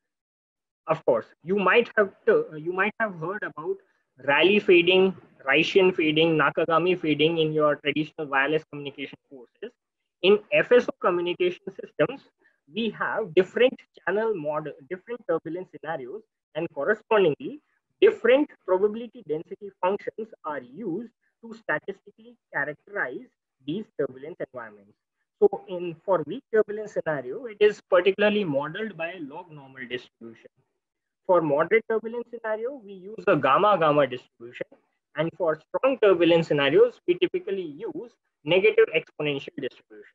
Of course, you might have to, you might have heard about Rayleigh fading, Rayleigh fading, Nakagami fading in your traditional wireless communication courses. In F S O communication systems, we have different channel model, different turbulence scenarios, and correspondingly, different probability density functions are used to statistically characterize these turbulence environments. So in for weak turbulence scenario, it is particularly modeled by a log normal distribution. For moderate turbulence scenario, we use a gamma gamma distribution. And for strong turbulence scenarios, we typically use negative exponential distribution.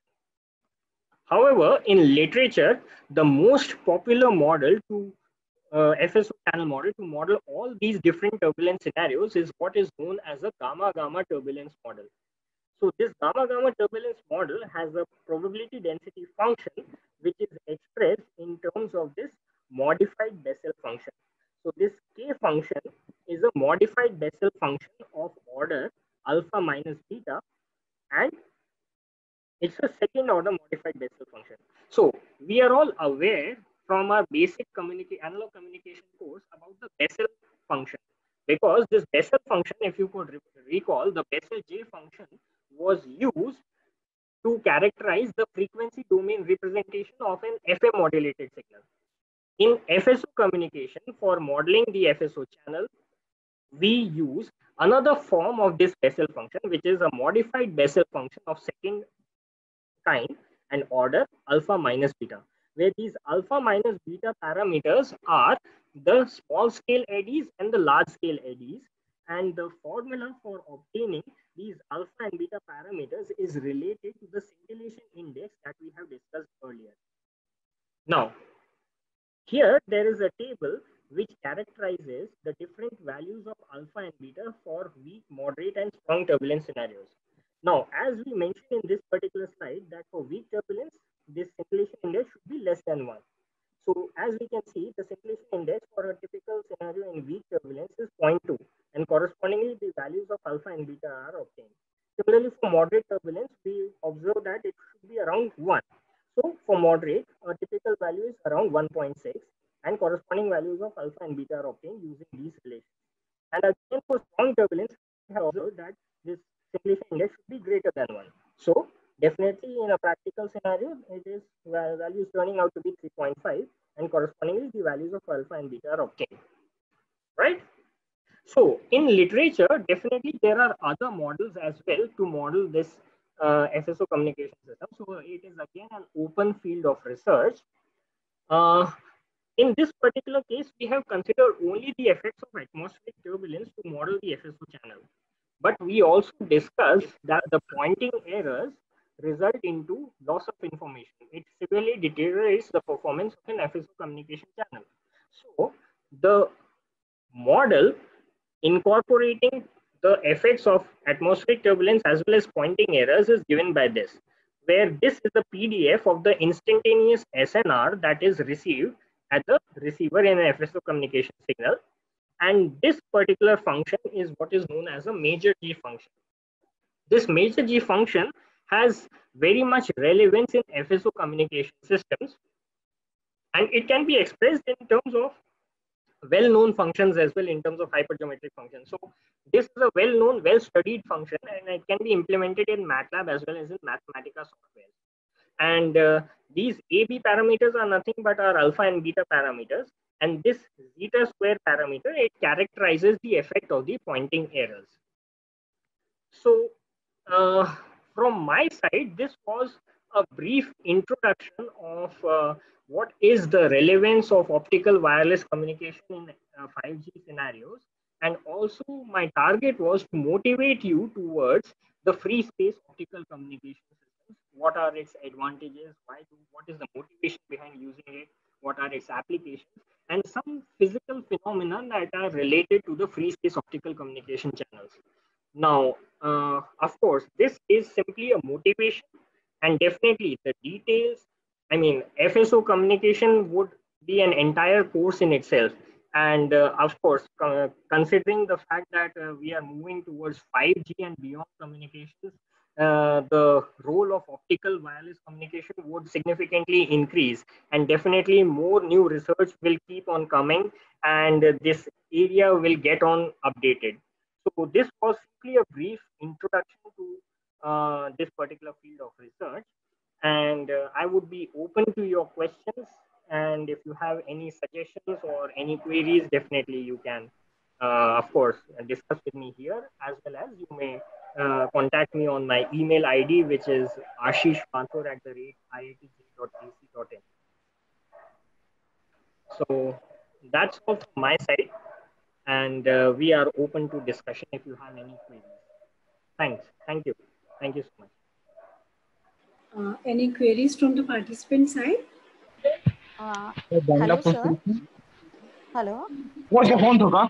However, in literature, the most popular model to uh, F S O channel model to model all these different turbulence scenarios is what is known as a gamma gamma turbulence model. So this gamma gamma turbulence model has a probability density function which is expressed in terms of this modified Bessel function. So this K function is a modified Bessel function of order alpha minus beta, and it's a second order modified Bessel function. So we are all aware from our basic communica analog communication course about the Bessel function, because this Bessel function, if you could re recall, the Bessel J function was used to characterize the frequency domain representation of an F M modulated signal. In F S O communication, for modeling the F S O channel, we use another form of this Bessel function, which is a modified Bessel function of second kind and order alpha minus beta, where these alpha minus beta parameters are the small scale eddies and the large scale eddies. And the formula for obtaining these alpha and beta parameters is related to the scintillation index that we have discussed earlier. Now, here there is a table which characterizes the different values of alpha and beta for weak, moderate, and strong turbulence scenarios. Now, as we mentioned in this particular slide, that for weak turbulence, this scintillation index should be less than one. So, as we can see, the scintillation index for a typical scenario in weak turbulence is zero point two, and correspondingly, the values of alpha and beta are obtained. Similarly, for moderate turbulence, we observe that it should be around one. So, for moderate, a typical value is around one point six, and corresponding values of alpha and beta are obtained using these relations. And again, for strong turbulence, we have observed that this scintillation index should be greater than one. So, definitely in a practical scenario, it is values turning out to be three point five, and correspondingly, the values of alpha and beta are obtained. Right? So, in literature, definitely there are other models as well to model this uh, F S O communication system. So, it is again an open field of research. Uh, in this particular case, we have considered only the effects of atmospheric turbulence to model the F S O channel. But we also discussed that the pointing errors result into loss of information. It severely deteriorates the performance of an F S O communication channel. So, the model incorporating the effects of atmospheric turbulence as well as pointing errors is given by this, where this is the P D F of the instantaneous S N R that is received at the receiver in an F S O communication signal. And this particular function is what is known as a major G function. This major G function has very much relevance in F S O communication systems, and it can be expressed in terms of well-known functions as well in terms of hypergeometric functions. So this is a well-known, well-studied function, and it can be implemented in MATLAB as well as in Mathematica software. And uh, these A B parameters are nothing but our alpha and beta parameters. And this zeta square parameter, it characterizes the effect of the pointing errors. So uh, from my side, this was a brief introduction of uh, what is the relevance of optical wireless communication in uh, five G scenarios. And also my target was to motivate you towards the free space optical communication systems. What are its advantages? Why do, what is the motivation behind using it? What are its applications? And some physical phenomena that are related to the free space optical communication channels. Now, uh, of course, this is simply a motivation, and definitely the details. I mean, F S O communication would be an entire course in itself. And uh, of course, uh, considering the fact that uh, we are moving towards five G and beyond communications, uh, the role of optical wireless communication would significantly increase, and definitely more new research will keep on coming, and uh, this area will get on updated. So this was simply a brief introduction to uh, this particular field of research, and uh, I would be open to your questions. And if you have any suggestions or any queries, definitely you can, uh, of course, discuss with me here, as well as you may uh, contact me on my email I D, which is ashish mathur at the rate I I T J dot A C dot in. So that's all from my side, and uh, we are open to discussion if you have any queries. Thanks. Thank you. Thank you so much. Uh, any queries from the participant side? Uh, hello, sir. Hello. What's your phone, Thoka?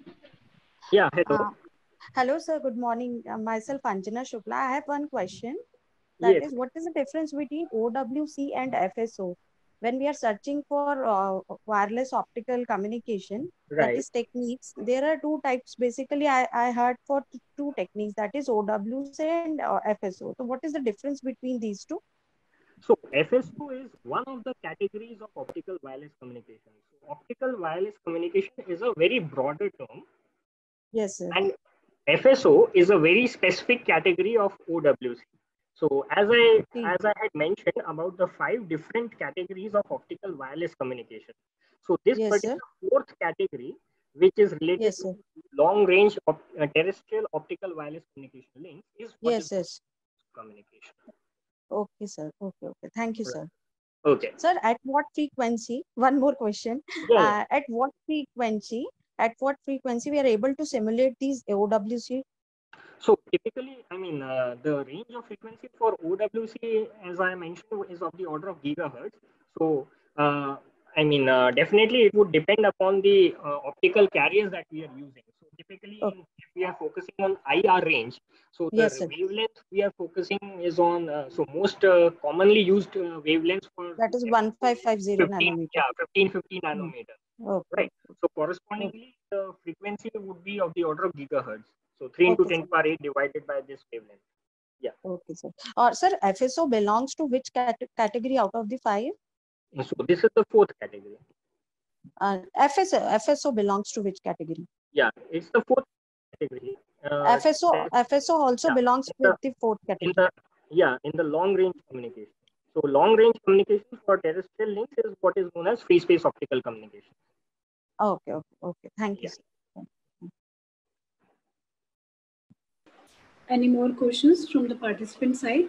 Yeah, hello. Uh, hello, sir. Good morning. Uh, myself, Anjana Shukla. I have one question. That Yes. is, what is the difference between O W C and F S O? When we are searching for uh, wireless optical communication, that Right. is techniques, there are two types. Basically, I, I heard for two techniques, that is O W C and uh, F S O. So what is the difference between these two? So F S O is one of the categories of optical wireless communication. So optical wireless communication is a very broader term. Yes, sir. And F S O is a very specific category of O W C. So as I as I had mentioned about the five different categories of optical wireless communication. So this yes, particular sir. fourth category, which is related yes, to sir. long range op uh, terrestrial optical wireless communication links, is what yes, is yes. communication. Okay, sir. Okay, okay. Thank you, Right. sir. Okay. Sir, at what frequency? One more question. Yeah, Uh, at what frequency? At what frequency we are able to simulate these O W C? So typically, I mean, uh, the range of frequency for O W C, as I mentioned, is of the order of gigahertz. So, uh, I mean, uh, definitely it would depend upon the uh, optical carriers that we are using. So typically, Okay. if we are focusing on I R range, so the Yes, sir. wavelength we are focusing is on, uh, so most uh, commonly used uh, wavelengths for That is one five five zero fifteen, nanometer. yeah, fifteen fifty nanometer. Okay. Right. So correspondingly, the frequency would be of the order of gigahertz. So three into Okay, ten sir. power eight divided by this wavelength. Yeah. Okay, sir. Or sir, F S O belongs to which cat category out of the five? So this is the fourth category. Uh, F S O F S O belongs to which category? Yeah, it's the fourth category. Uh, F S O F S O also yeah, belongs in with the, the fourth in category. the yeah in the long range communication. So long range communication for terrestrial links is what is known as free space optical communication. Okay, okay, okay. Thank you, Yeah. sir. Any more questions from the participant side?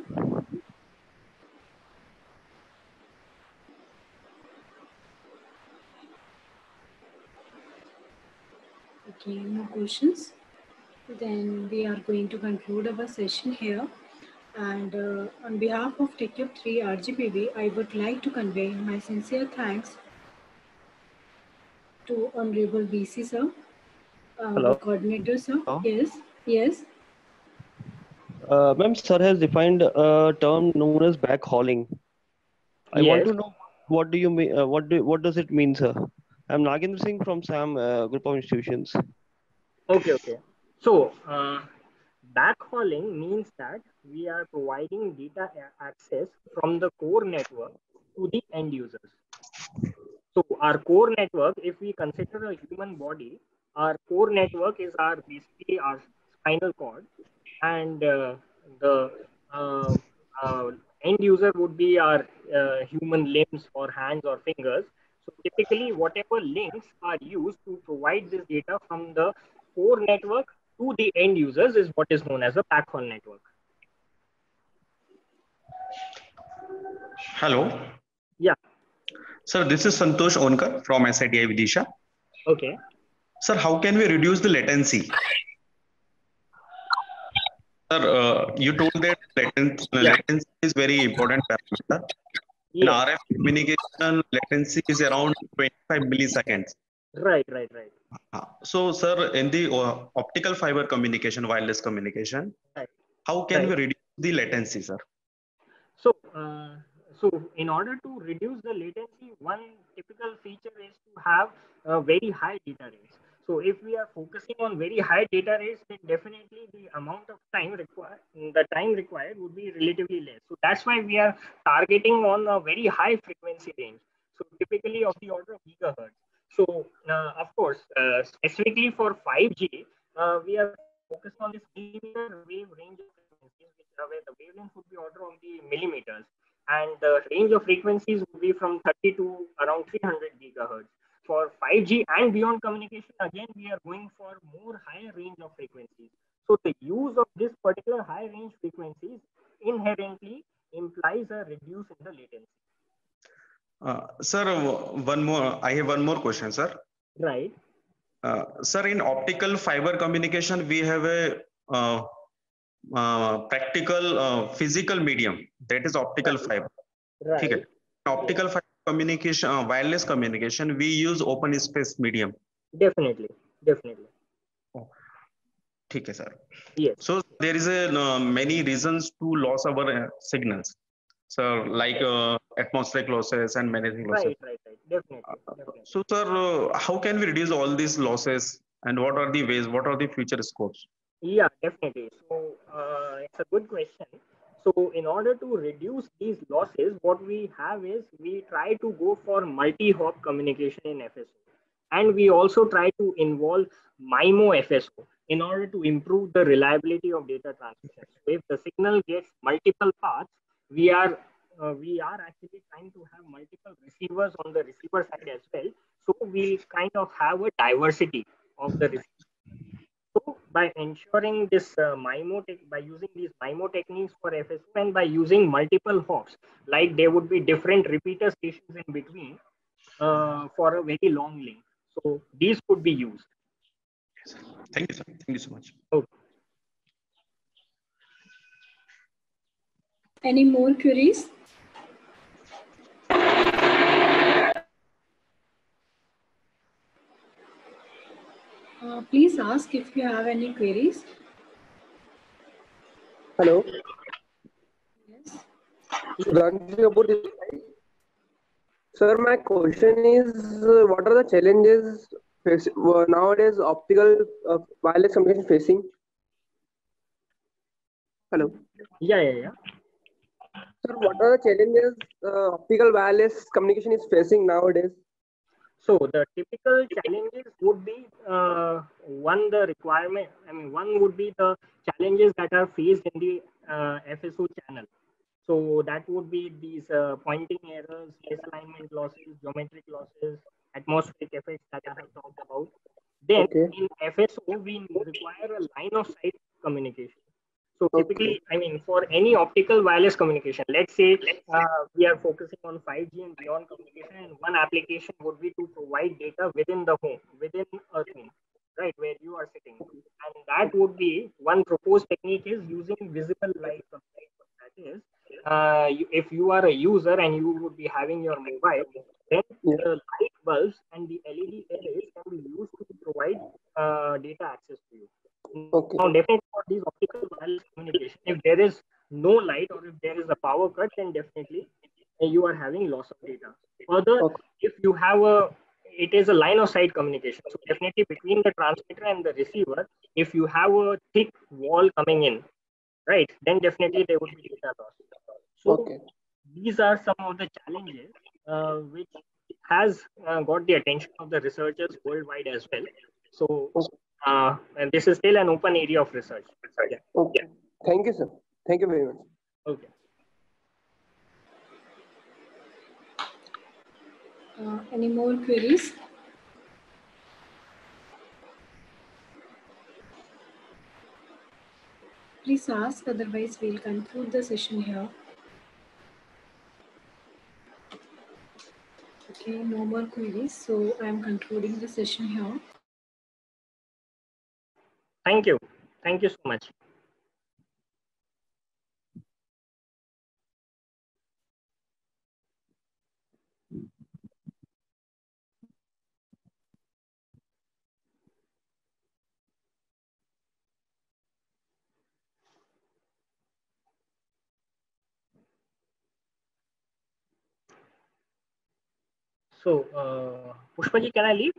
Okay, no questions. Then we are going to conclude our session here. And uh, on behalf of TechCube three R G P V, I would like to convey my sincere thanks to Honorable V C sir, uh, our coordinator sir. Yes, yes. Uh, Ma'am, sir has defined a term known as backhauling. I yes. want to know what do you mean? Uh, what do what does it mean, sir? I'm Nagendra Singh from SAM uh, Group of Institutions. Okay, okay. So uh, backhauling means that we are providing data access from the core network to the end users. So our core network, if we consider a human body, our core network is our basically our spinal cord, and uh, the uh, uh, end user would be our uh, human limbs or hands or fingers. So typically, whatever links are used to provide this data from the core network to the end users is what is known as a backhaul network. Hello. Yeah. Sir, this is Santosh Onkar from S I T I Vidisha. Okay. Sir, how can we reduce the latency? Sir, uh, you told that latency, Yeah. latency is very important parameter. In Yes. R F communication, latency is around twenty-five milliseconds. Right, right, right. Uh, So, sir, in the uh, optical fiber communication, wireless communication, Right. how can Right. we reduce the latency, sir? So, uh, so in order to reduce the latency, one typical feature is to have a very high data rates. So, if we are focusing on very high data rates, then definitely the amount of time required, the time required would be relatively less. So that's why we are targeting on a very high frequency range. So typically of the order of gigahertz. So uh, of course, uh, specifically for five G, uh, we are focusing on this millimeter wave range of frequencies, which uh, where the wavelength would be order of the millimeters, and the range of frequencies would be from thirty to around three hundred gigahertz. For five G and beyond communication, again, we are going for more higher range of frequencies. So the use of this particular high range frequencies inherently implies a reduce in the latency. Uh, sir, uh, one more. I have one more question, sir. Right. Uh, sir, in optical fiber communication, we have a uh, uh, practical uh, physical medium, that is optical Right. fiber. Right. Okay. Optical fiber communication, uh, wireless communication, we use open space medium. Definitely, definitely. Oh, okay, sir. Yes. So there is a uh, many reasons to lose our uh, signals. So like uh, atmospheric losses and many things losses. Right, right, right. Definitely, definitely. So, sir, uh, how can we reduce all these losses, and what are the ways? What are the future scopes? Yeah, definitely. So uh, it's a good question. So in order to reduce these losses, what we have is we try to go for multi-hop communication in F S O, and we also try to involve MIMO F S O in order to improve the reliability of data transmission. So if the signal gets multiple paths, we are uh, we are actually trying to have multiple receivers on the receiver side as well. So we kind of have a diversity of the receivers. So by ensuring this uh, MIMO tech, by using these MIMO techniques for F S O and by using multiple hops, like there would be different repeater stations in between uh, for a very long link. So these could be used. Thank you, sir. Thank you so much. Okay. Any more queries? Uh, please ask if you have any queries. Hello. Yes. Sudhanshu Kapoor this side. Sir, my question is, uh, what are the challenges face, uh, nowadays optical uh, wireless communication facing? Hello. Yeah, yeah, yeah. Sir, what are the challenges uh, optical wireless communication is facing nowadays? So the typical challenges would be uh, one the requirement. I mean, one would be the challenges that are faced in the uh, F S O channel. So that would be these uh, pointing errors, misalignment losses, geometric losses, atmospheric effects that I have talked about. Then Okay. in F S O, we require a line of sight communication. So Okay. typically, I mean, for any optical wireless communication, let's say uh, we are focusing on five G and beyond communication, and one application would be to provide data within the home, within a room, right, where you are sitting. And that would be one proposed technique is using visible light communication. That is, uh, you, if you are a user and you would be having your mobile, then Yeah. the light bulbs and the L E D arrays can be used to provide uh, data access to you. Okay. Now, definitely for these optical wireless communication, if there is no light or if there is a power cut, then definitely you are having loss of data. Further, Okay. if you have a, it is a line of sight communication. So definitely between the transmitter and the receiver, if you have a thick wall coming in, right, then definitely there would be data loss. So Okay. these are some of the challenges uh, which has uh, got the attention of the researchers worldwide as well. So Okay. uh, and this is still an open area of research. Yeah. Okay. Thank you, sir. Thank you very much. Okay. Uh, any more queries? Please ask, otherwise we'll conclude the session here. Okay. Okay, no more queries. So I'm concluding the session here. Thank you. Thank you so much. So, uh, Pushpaji, can I leave?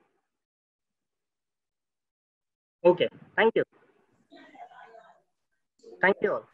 Okay, thank you. Thank you all.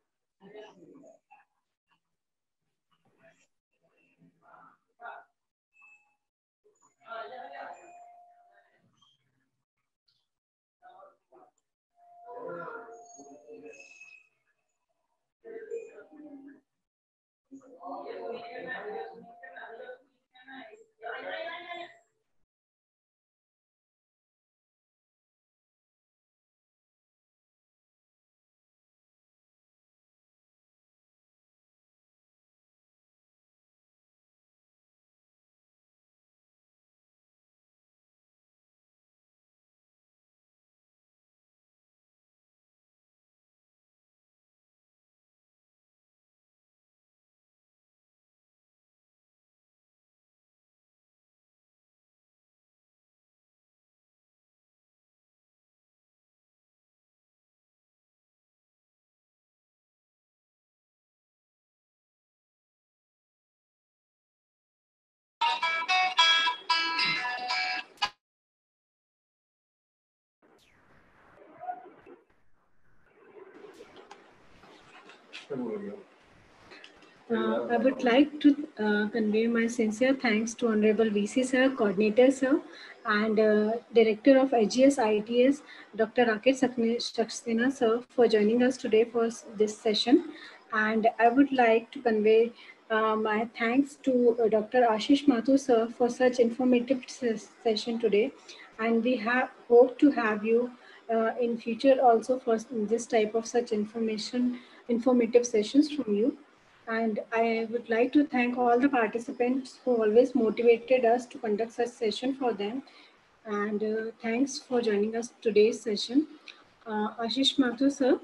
Uh, I would like to uh, convey my sincere thanks to Honorable V C Sir, Coordinator Sir, and uh, Director of I G S I T S, Doctor Rakesh Saxena Sir, for joining us today for this session. And I would like to convey uh, my thanks to uh, Doctor Ashish Mathur Sir for such informative ses session today. And we have hope to have you uh, in future also for this type of such information, informative sessions from you. And I would like to thank all the participants who always motivated us to conduct such session for them. And uh, thanks for joining us today's session. Uh, Ashish Mathur, sir.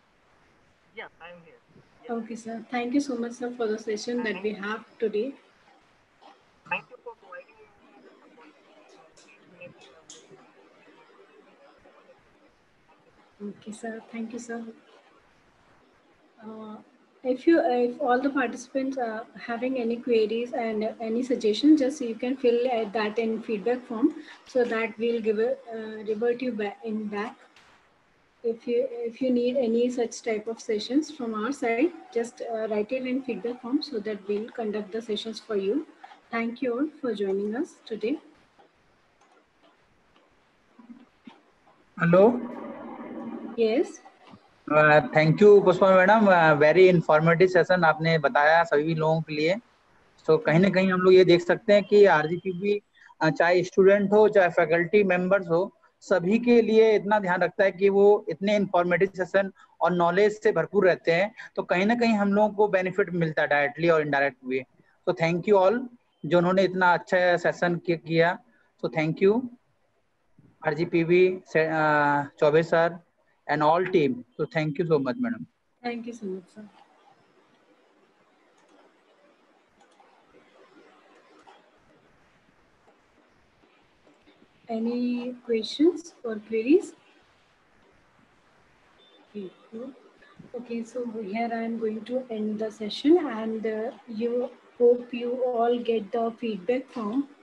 Yeah, I'm here. Okay, sir. Thank you so much, sir, for the session that we have today. Thank you for providing me this opportunity for each minute you have given me. Okay, sir. Thank you, sir. Uh, if you, if all the participants are having any queries and any suggestions, just you can fill uh, that in feedback form, so that we'll give a uh, revert you back in back. If you if you need any such type of sessions from our side, just uh, write it in feedback form so that we'll conduct the sessions for you. Thank you all for joining us today. Hello. Yes. Thank you Pushpa madam, very informative session आपने बताया सभी लोगों के लिए. तो कहीं ना कहीं हम लोग ये देख सकते हैं कि आरजीपीवी चाहे स्टूडेंट हो चाहे फैकल्टी मेंबर्स हो, सभी के लिए इतना ध्यान रखता है कि वो इतने इंफॉर्मेटिव सेशन और नॉलेज से भरपूर रहते हैं. तो कहीं ना कहीं हम लोगों को बेनिफिट मिलता है डायरेक्टली और इनडायरेक्ट वे. तो थैंक यू ऑल जो उन्होंने इतना अच्छा सेशन किया. तो thank you RGPV Choubey sir and all team. So thank you so much, madam. Thank you so much, sir. Any questions or queries? Okay, so here I am going to end the session, and uh, you hope you all get the feedback form